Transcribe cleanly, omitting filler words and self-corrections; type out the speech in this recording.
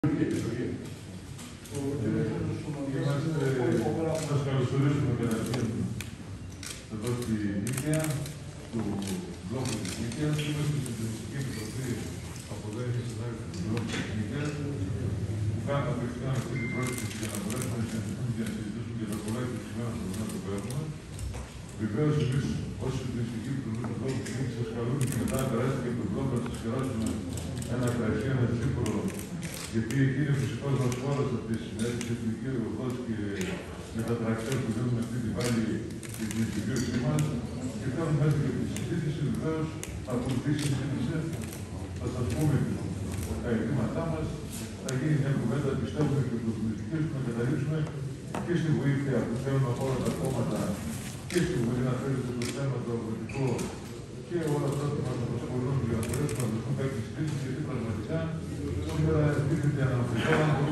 Σας καλωσορίσουμε καταρχήν εδώ στη Νίκαια, του μπλόκου της Νίκαιας. Είμαστε στην Συντονιστική Επιτροπή Αποδέχεσης Συνάρτησης του μπλόκου της Νίκαιας, που κάνουμε απευθεία αυτή την πρόσκληση για να μπορέσουμε να συζητήσουμε και να συζητήσουμε για τα πολλά επιτυχημένα προβλήματα που έχουμε. Βεβαίως, εμείς ως Συντονιστική Επιτροπή του μπλόκου της Νίκαιας σας καλούμε και μετά περάσετε και από τον μπλόκο να σας κεράσουμε ένα κρασί, ένα τσίπουρο. Γιατί είναι φυσικός μας φόρος από τη συνέντευξη εθνική εργοδότης και με τα τρακτέρ που δίνουμε αυτή τη βάλη και την επιβίωσή μας. Και κάνουμε μέσα και τη συζήτηση, βεβαίως, ακολουθήσει η συζήτηση. Θα σας πούμε τα αιτήματά μας. Θα γίνει μια κουβέντα, πιστεύουμε και πολιτική, να καταλήξουμε και στη βοήθεια που θέλουμε από όλα τα κόμματα και στη βοήθεια να φέρετε στο θέμα το αγροτικό και όλα αυτά που μας απασχολούν για να μπορέσουμε να δεχτούμε κάποιες κρίσεις, γιατί πραγματικά σήμερα δείχνεται αναμφισβήτητα